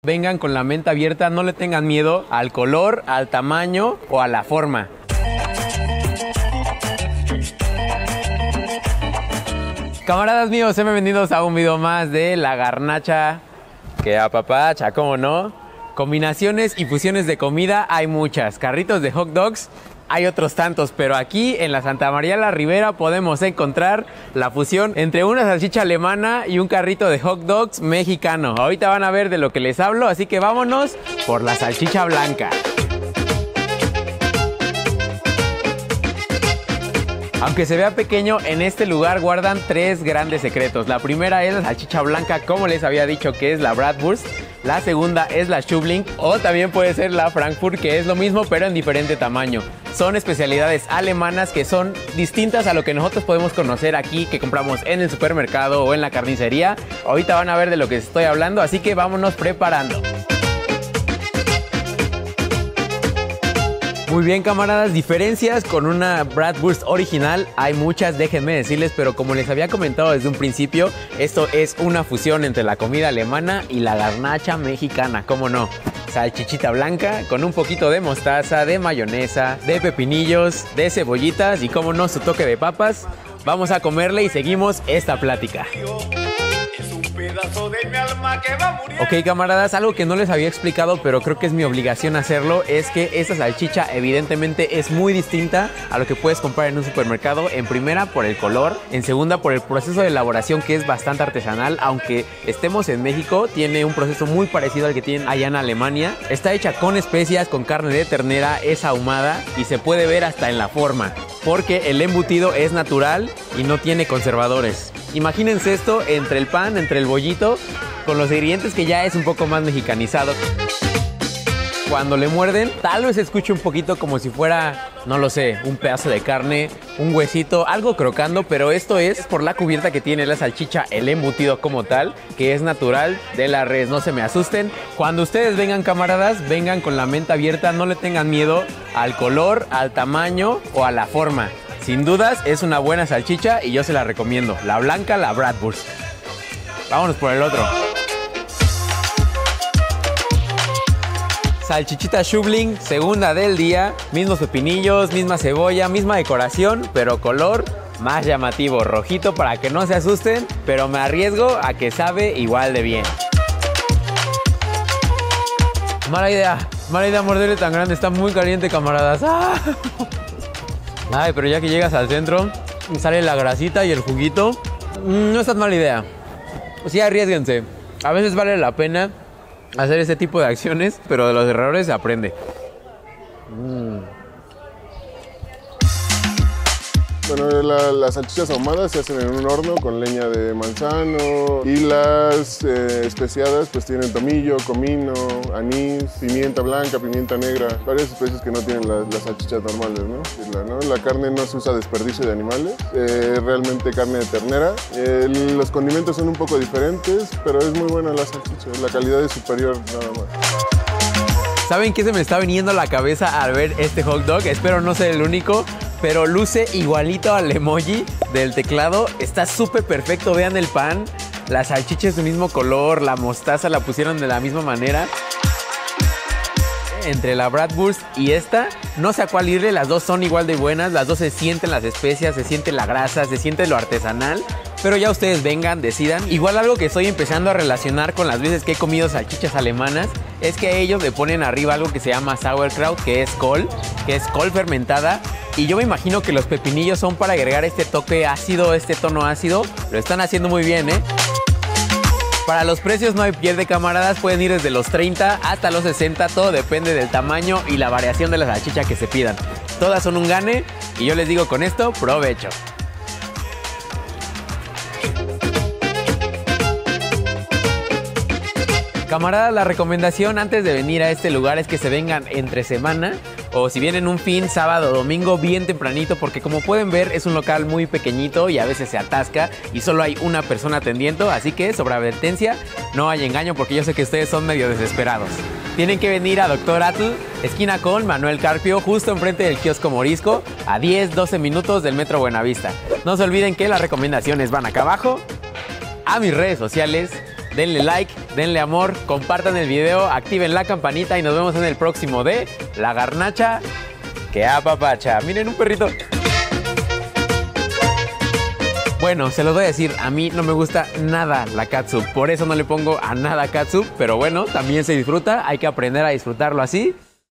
Vengan con la mente abierta, no le tengan miedo al color, al tamaño o a la forma. Camaradas míos, sean bienvenidos a un video más de la garnacha que apapacha, ¿cómo no? Combinaciones y fusiones de comida hay muchas. Carritos de hot dogs hay otros tantos, pero aquí en la Santa María la Ribera podemos encontrar la fusión entre una salchicha alemana y un carrito de hot dogs mexicano. Ahorita van a ver de lo que les hablo, así que vámonos por la salchicha blanca. Aunque se vea pequeño, en este lugar guardan tres grandes secretos. La primera es la salchicha blanca, como les había dicho, que es la Bratwurst. La segunda es la Stübling, o también puede ser la Frankfurt, que es lo mismo pero en diferente tamaño. Son especialidades alemanas que son distintas a lo que nosotros podemos conocer aquí, que compramos en el supermercado o en la carnicería. Ahorita van a ver de lo que estoy hablando, así que vámonos preparando. Muy bien, camaradas, diferencias con una Bratwurst original hay muchas, déjenme decirles, pero como les había comentado desde un principio, esto es una fusión entre la comida alemana y la garnacha mexicana, ¿cómo no? Salchichita blanca con un poquito de mostaza, de mayonesa, de pepinillos, de cebollitas y, como no, su toque de papas. Vamos a comerle y seguimos esta plática. Ok, camaradas, algo que no les había explicado, pero creo que es mi obligación hacerlo, es que esta salchicha evidentemente es muy distinta a lo que puedes comprar en un supermercado. En primera, por el color. En segunda, por el proceso de elaboración, que es bastante artesanal. Aunque estemos en México, tiene un proceso muy parecido al que tienen allá en Alemania. Está hecha con especias, con carne de ternera, es ahumada y se puede ver hasta en la forma, porque el embutido es natural y no tiene conservadores. Imagínense esto entre el pan, entre el bollito, con los ingredientes que ya es un poco más mexicanizado. Cuando le muerden, tal vez escuche un poquito como si fuera, no lo sé, un pedazo de carne, un huesito, algo crocando, pero esto es por la cubierta que tiene la salchicha, el embutido como tal, que es natural de la res. No se me asusten. Cuando ustedes vengan, camaradas, vengan con la mente abierta, no le tengan miedo al color, al tamaño o a la forma. Sin dudas, es una buena salchicha y yo se la recomiendo. La blanca, la Bratwurst. Vámonos por el otro. Salchichita Stübling, segunda del día. Mismos pepinillos, misma cebolla, misma decoración, pero color más llamativo, rojito, para que no se asusten, pero me arriesgo a que sabe igual de bien. Mala idea morderle tan grande, está muy caliente, camaradas. ¡Ah! Ay, pero ya que llegas al centro, sale la grasita y el juguito. No es tan mala idea. Sí, arriésguense. A veces vale la pena hacer este tipo de acciones, pero de los errores se aprende. Bueno, las salchichas ahumadas se hacen en un horno con leña de manzano y las especiadas pues tienen tomillo, comino, anís, pimienta blanca, pimienta negra, varias especies que no tienen las salchichas normales, ¿no? La carne no se usa desperdicio de animales, realmente carne de ternera. Los condimentos son un poco diferentes, pero es muy buena la salchicha, la calidad es superior nada más. ¿Saben qué se me está viniendo a la cabeza al ver este hot dog? Espero no ser el único, pero luce igualito al emoji del teclado. Está súper perfecto, vean el pan. La salchicha es del mismo color, la mostaza la pusieron de la misma manera. Entre la Bratwurst y esta, no sé a cuál irle, las dos son igual de buenas. Las dos se sienten las especias, se siente la grasa, se siente lo artesanal. Pero ya ustedes vengan, decidan. Igual algo que estoy empezando a relacionar con las veces que he comido salchichas alemanas es que a ellos le ponen arriba algo que se llama sauerkraut, que es col fermentada. Y yo me imagino que los pepinillos son para agregar este toque ácido, este tono ácido. Lo están haciendo muy bien, ¿eh? Para los precios no hay pierde, camaradas. Pueden ir desde los 30 hasta los 60. Todo depende del tamaño y la variación de la salchicha que se pidan. Todas son un gane. Y yo les digo con esto, provecho. Camaradas, la recomendación antes de venir a este lugar es que se vengan entre semana o si vienen un fin, sábado o domingo, bien tempranito, porque como pueden ver es un local muy pequeñito y a veces se atasca y solo hay una persona atendiendo, así que sobre advertencia, no hay engaño porque yo sé que ustedes son medio desesperados. Tienen que venir a Dr. Atl, esquina con Manuel Carpio, justo enfrente del kiosco Morisco, a 10-12 minutos del Metro Buenavista. No se olviden que las recomendaciones van acá abajo, a mis redes sociales. Denle like, denle amor, compartan el video, activen la campanita y nos vemos en el próximo de La Garnacha que apapacha. Miren, un perrito. Bueno, se los voy a decir, a mí no me gusta nada la catsup, por eso no le pongo a nada catsup, pero bueno, también se disfruta, hay que aprender a disfrutarlo así.